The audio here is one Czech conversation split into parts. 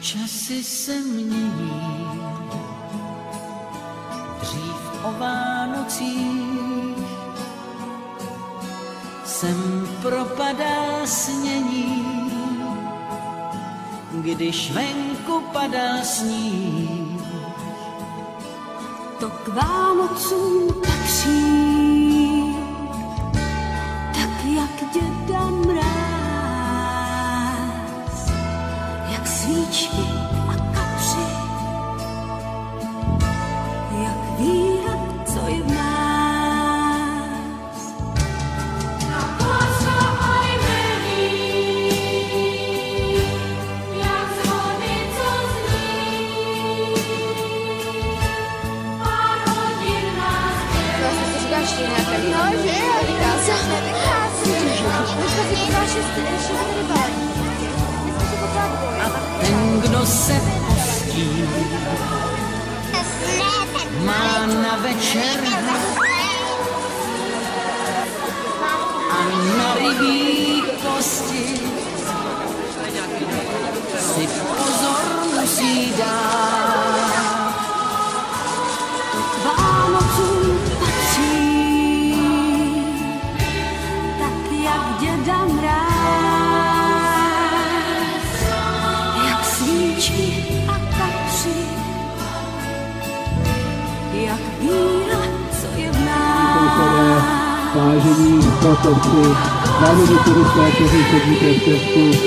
Časy se mění, dřív o Vánocích sem propadá snění, když venku padá sníh. To k Vánocům patří, tak jak děda mráz, jak svíčky a kapři, jak víra, co je v nás. Na plášťa a jmení, jak zvony, co zní, pár hodin nás dělí. Vlastně to říkáš nějaké. No, že jo, říká se. Dneska si říkáš, že jste rybáři. Dneska si pořádku. A ten, kdo se postí, má na večer a na rybí kosti si pozor musí dát. K Vánocům patří, tak jak děda mráz, jak svíčky a kapři, jak víra, co je v nás. Vážení sportovci, vážení turisté, kteří sedíte v Česku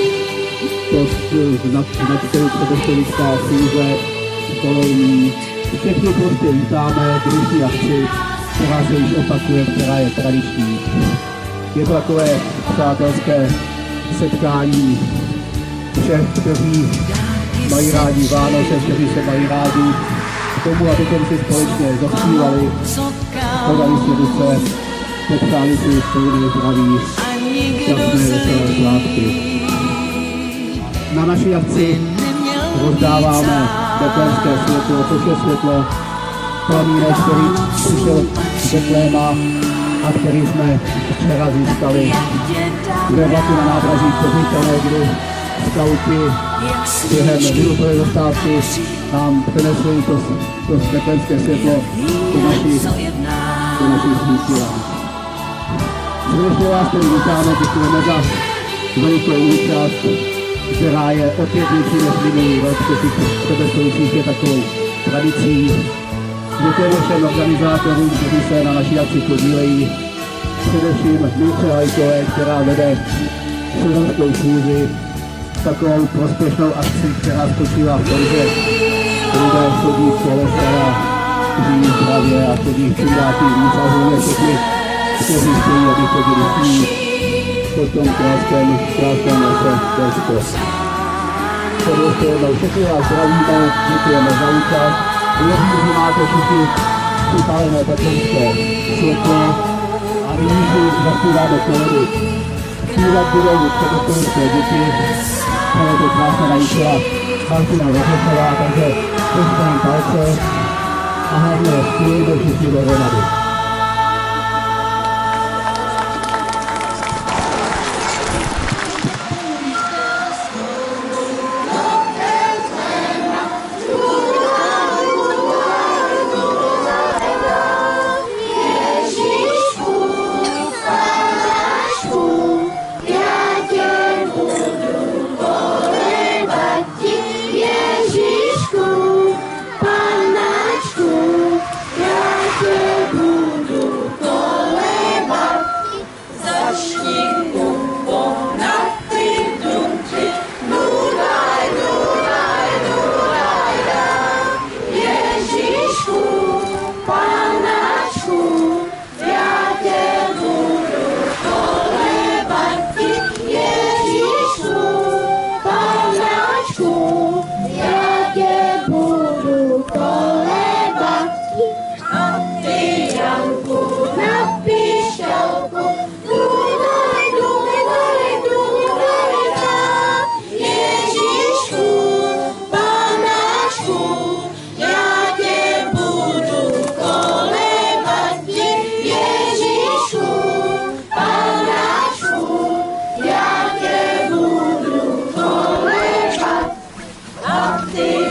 pod značkou Předostolická fůze Polouní. Všechny prostě vítáme k dnešní akci, která se již opakuje, která je tradiční. Je to takové přátelské setkání všech, kteří mají rádi Vánoce, kteří se mají rádi k tomu, abychom si společně zaspívali, podali si ruce, popřáli si spojené zdraví, šťastné veselé svátky. Na naší akci rozdáváme betlémské světlo, což je světlo plamínek, který přišel z Betléma a který jsme včera získali ve vlaku na nádraží Kořítele, kdy skauti během minutové zastávky nám přinesli to betlémské světlo do našich sídlů. Srdečně vás tady vítáme, děkujeme za velikou účast, která je opět větší než minulý rok, Předostolicích je takovou tradicí. Děkujeme všem organizátorům, kteří se na naší akci podílejí, především Milce Hajkové, která vede Předostolickou fůzi, takovou prospěšnou akci, která spočívá v tom, že lidé chodí v kolese a žijí zdravě a chodí čím dál tím víc a hlavně všechny, kteří chtějí, aby chodili s ní po tom krátkém lese Česko. Tedy ještě jednou všechny vás zdravíme, děkujeme za účast. Věřím, že máte všichni připálené betlémské světlo a nyní si zaspíváme koledy. Zpívat budou předostolické děti, ale to krásně naučila Martina Rožechová, takže držíme palce a hlavně zpívejme všichni dohromady. Ježíšku, Pannačku, já tě budu a ty